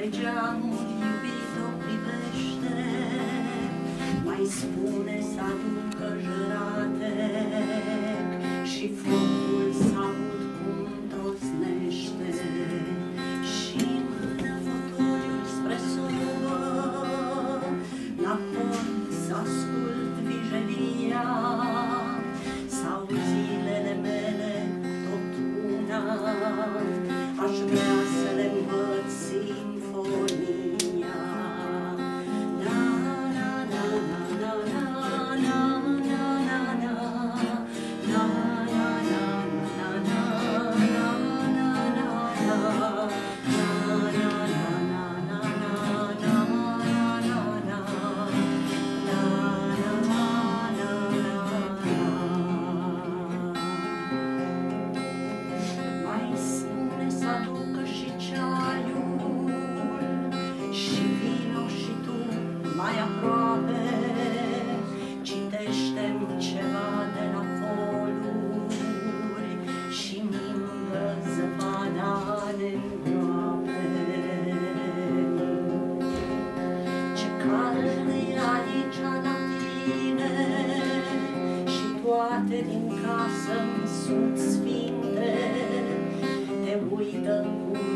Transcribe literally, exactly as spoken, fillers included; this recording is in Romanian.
Spre geamul iubit-o privește, mai spune să aducă jăratec și focul s-aud cum trosnește și mână fotoliul spre sobă, la port s-ascult vijelia sau zilele mele tot una, aș vrea să le învăț sinfonia. Na, na, na, na, na, na, na, na, na, na, na, na, na, mai spune să aducă și ceaiul și vino și tu mai aproape, citește-mi ceva de la foluri și mingră zăpada negroape. Ce cald e aici la tine și toate din casă-mi sunt sfinte, te uită cum